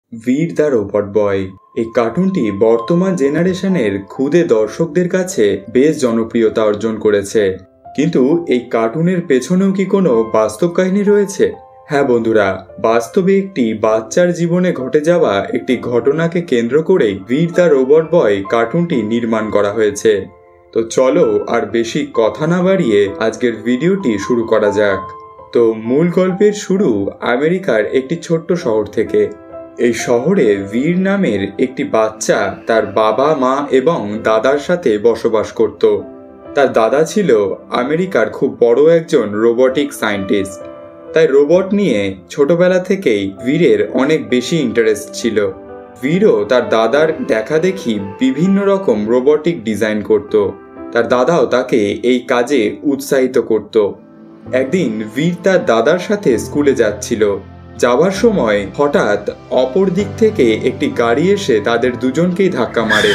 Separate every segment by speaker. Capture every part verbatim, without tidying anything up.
Speaker 1: বীর the robot বয় এই কার্টুনটি বর্তমান জেনারেশনের ক্ষুদে দর্শকদের কাছে বেশ জনপ্রিয়তা অর্জন করেছে। কিন্তু এই কার্টুনের পেছনেও কি কোনো বাস্তব কাহিনী রয়েছে? হ্যাঁ বন্ধুরা, বাস্তবে একটি বাচ্চার জীবনে ঘটে যাওয়া একটি ঘটনাকে কেন্দ্র করেই বীর দ্য রোবট বয় কার্টুনটি নির্মাণ করা হয়েছে। তো চলো আর বেশি কথা না বাড়িয়ে আজকের ভিডিওটি শুরু করা যাক। তো মূল গল্পের শুরু আমেরিকার একটি ছোট্ট শহর থেকে। এই শহরে বীর নামের একটি বাচ্চা তার বাবা মা এবং দাদার সাথে বসবাস করত। তার দাদা ছিল আমেরিকার খুব বড় একজন রোবটিক সায়েন্টিস্ট, তাই রোবট নিয়ে ছোটবেলা থেকেই বীরের অনেক বেশি ইন্টারেস্ট ছিল। বীরও তার দাদার দেখা দেখি বিভিন্ন রকম রোবটিক ডিজাইন করত। তার দাদাও তাকে এই কাজে উৎসাহিত করত। একদিন বীর তার দাদার সাথে স্কুলে যাচ্ছিল। যাওয়ার সময় হঠাৎ অপর দিক থেকে একটি গাড়ি এসে তাদের দুজনকেই ধাক্কা মারে।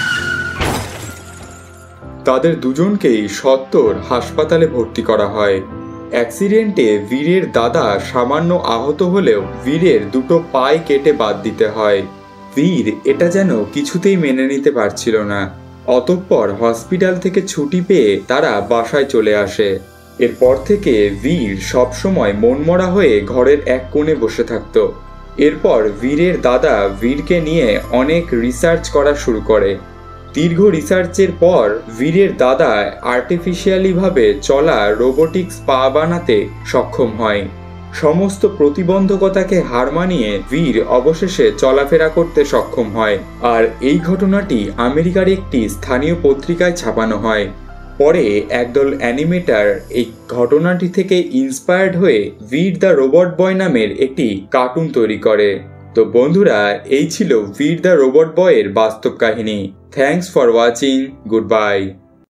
Speaker 1: তাদের দুজনকেই সত্বর হাসপাতালে ভর্তি করা হয়। অ্যাক্সিডেন্টে বীরের দাদা সামান্য আহত হলেও বীরের দুটো পায়ে কেটে বাদ দিতে হয়। বীর এটা যেন কিছুতেই মেনে নিতে পারছিল না। অতঃপর হসপিটাল থেকে ছুটি পেয়ে তারা বাসায় চলে আসে। এরপর থেকে বীর সবসময় মনমরা হয়ে ঘরের এক কোণে বসে থাকত। এরপর বীরের দাদা বীরকে নিয়ে অনেক রিসার্চ করা শুরু করে। দীর্ঘ রিসার্চের পর বীরের দাদা আর্টিফিশিয়ালিভাবে চলা রোবোটিক্স পা বানাতে সক্ষম হয়। সমস্ত প্রতিবন্ধকতাকে হার মানিয়ে বীর অবশেষে চলাফেরা করতে সক্ষম হয়। আর এই ঘটনাটি আমেরিকার একটি স্থানীয় পত্রিকায় ছাপানো হয়। পরে একদল অ্যানিমেটার এই ঘটনাটি থেকে ইন্সপায়ার্ড হয়ে বীর দ্য রোবট বয় নামের একটি কার্টুন তৈরি করে। তো বন্ধুরা, এই ছিল বীর দ্য রোবট বয়ের বাস্তব কাহিনী। Thanks for watching. Good by.